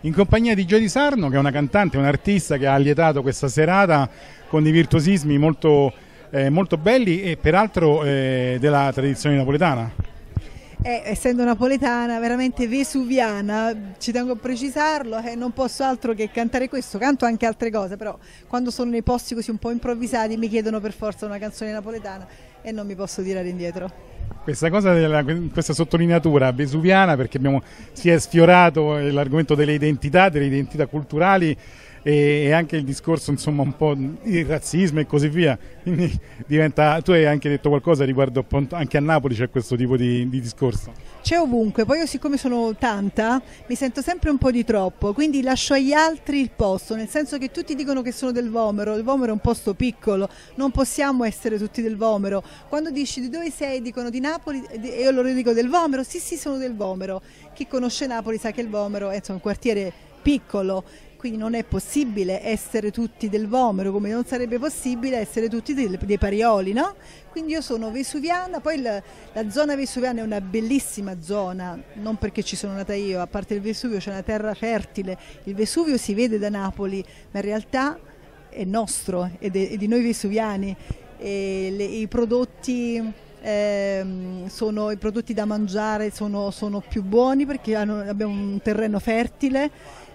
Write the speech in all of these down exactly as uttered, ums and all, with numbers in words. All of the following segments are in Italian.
in compagnia di Gio Sarno, che è una cantante, un artista che ha allietato questa serata con dei virtuosismi molto, eh, molto belli e peraltro eh, della tradizione napoletana. Eh, essendo napoletana, veramente vesuviana, ci tengo a precisarlo, eh, non posso altro che cantare questo, canto anche altre cose, però quando sono nei posti così un po' improvvisati mi chiedono per forza una canzone napoletana e non mi posso tirare indietro. Questa cosa della, questa sottolineatura vesuviana, perché abbiamo, si è sfiorato l'argomento delle identità, delle identità culturali e, e anche il discorso insomma un po' di razzismo e così via, quindi diventa, tu hai anche detto qualcosa riguardo appunto, anche a Napoli c'è questo tipo di, di discorso. C'è ovunque, poi io siccome sono tanta mi sento sempre un po' di troppo, quindi lascio agli altri il posto, nel senso che tutti dicono che sono del Vomero, il Vomero è un posto piccolo, non possiamo essere tutti del Vomero. Quando dici di dove sei dicono di Napoli e io loro dico del Vomero, sì sì sono del Vomero, chi conosce Napoli sa che il Vomero è insomma, un quartiere piccolo, quindi non è possibile essere tutti del Vomero, come non sarebbe possibile essere tutti dei, dei Parioli, no? Quindi io sono vesuviana, poi il, la zona vesuviana è una bellissima zona, non perché ci sono nata io, a parte il Vesuvio c'è una terra fertile, il Vesuvio si vede da Napoli, ma in realtà è nostro, è, de, è di noi vesuviani, e le, i prodotti... Eh, sono, i prodotti da mangiare sono, sono più buoni perché hanno, abbiamo un terreno fertile,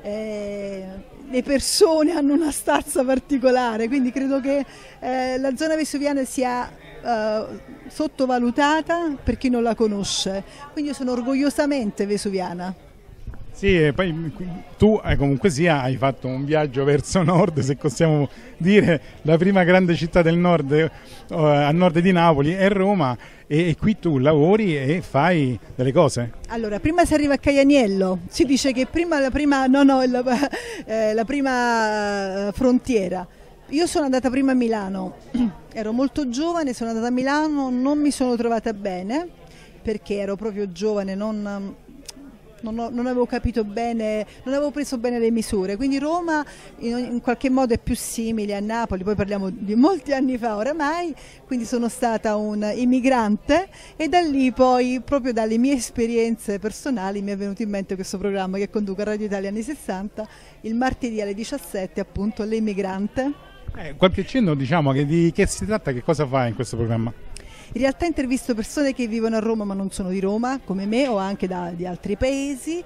eh, le persone hanno una stazza particolare, quindi credo che eh, la zona vesuviana sia eh, sottovalutata per chi non la conosce, quindi io sono orgogliosamente vesuviana. Sì, e poi tu eh, comunque sia hai fatto un viaggio verso nord, se possiamo dire, la prima grande città del nord, eh, a nord di Napoli è Roma, e, e qui tu lavori e fai delle cose. Allora, prima si arriva a Caianiello, si dice che prima la prima, no, no, la, eh, la prima frontiera. Io sono andata prima a Milano, ero molto giovane, sono andata a Milano, non mi sono trovata bene perché ero proprio giovane, non... Non, ho, non avevo capito bene, non avevo preso bene le misure, quindi Roma in, in qualche modo è più simile a Napoli, poi parliamo di molti anni fa oramai, quindi sono stata un immigrante e da lì poi, proprio dalle mie esperienze personali, mi è venuto in mente questo programma che conduco a Radio Italia anni sessanta, il martedì alle diciassette, appunto, L'Immigrante. Eh, qualche cenno, diciamo, che di che si tratta, che cosa fai in questo programma? In realtà intervisto persone che vivono a Roma ma non sono di Roma, come me, o anche da, di altri paesi,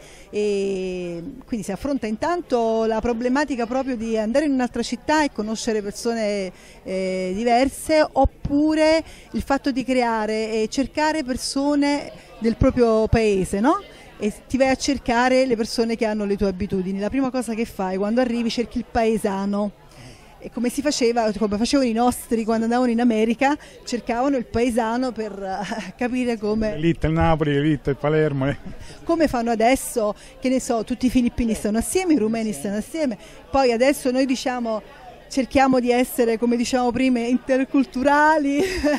e quindi si affronta intanto la problematica proprio di andare in un'altra città e conoscere persone eh, diverse, oppure il fatto di creare e cercare persone del proprio paese, no? E ti vai a cercare le persone che hanno le tue abitudini. La prima cosa che fai quando arrivi, cerchi il paesano. E come si faceva, come facevano i nostri quando andavano in America, cercavano il paesano per uh, capire come... L'Elite, il Napoli, l'Elite, il Palermo. Eh. Come fanno adesso, che ne so, tutti i filippini stanno assieme, i rumeni stanno assieme, poi adesso noi diciamo... cerchiamo di essere, come dicevamo prima, interculturali,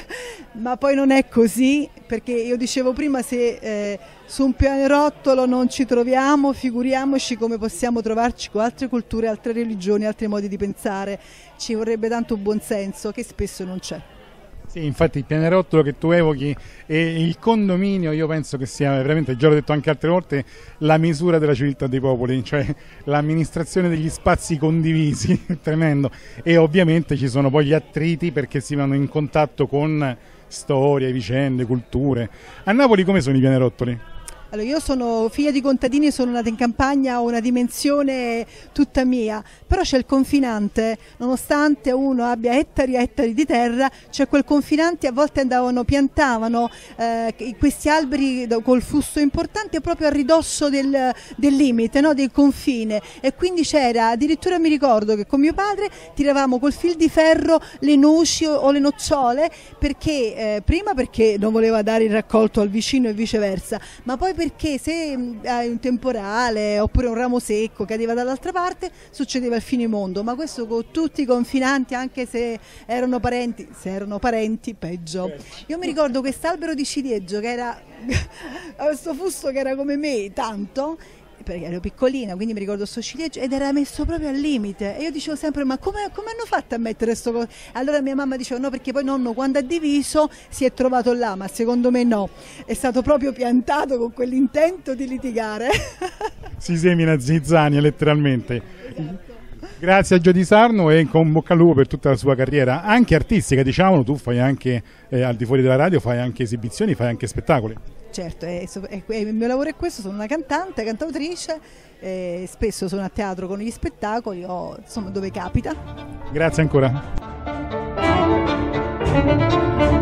ma poi non è così, perché io dicevo prima, se eh, su un pianerottolo non ci troviamo, figuriamoci come possiamo trovarci con altre culture, altre religioni, altri modi di pensare. Ci vorrebbe tanto buonsenso che spesso non c'è. Sì, infatti il pianerottolo che tu evochi e il condominio, io penso che sia veramente, già l'ho detto anche altre volte, la misura della civiltà dei popoli, cioè l'amministrazione degli spazi condivisi, tremendo. E ovviamente ci sono poi gli attriti perché si vanno in contatto con storie, vicende, culture. A Napoli come sono i pianerottoli? Allora, io sono figlia di contadini, sono nata in campagna, ho una dimensione tutta mia, però c'è il confinante, nonostante uno abbia ettari e ettari di terra, c'è quel confinante, a volte andavano, piantavano eh, questi alberi col fusto importante proprio a ridosso del, del limite, no? Del confine, e quindi c'era, addirittura mi ricordo che con mio padre tiravamo col fil di ferro le noci o, o le nocciole, perché eh, prima perché non voleva dare il raccolto al vicino e viceversa, ma poi perché se hai un temporale oppure un ramo secco cadeva dall'altra parte succedeva il finimondo, ma questo con tutti i confinanti, anche se erano parenti, se erano parenti peggio. Io mi ricordo quest'albero di ciliegio che era questo fusto che era come me tanto, perché ero piccolina, quindi mi ricordo sto ciliegio ed era messo proprio al limite e io dicevo sempre ma come, come hanno fatto a mettere sto coso? Allora mia mamma diceva no, perché poi nonno quando ha diviso si è trovato là, ma secondo me no, è stato proprio piantato con quell'intento di litigare. si semina zizzania letteralmente. Grazie a Gio Di Sarno e con bocca al lupo per tutta la sua carriera, anche artistica, diciamolo. Tu fai anche, eh, al di fuori della radio, fai anche esibizioni, fai anche spettacoli. Certo, è, è, è, il mio lavoro è questo, sono una cantante, cantautrice, eh, spesso sono a teatro con gli spettacoli o insomma dove capita. Grazie ancora.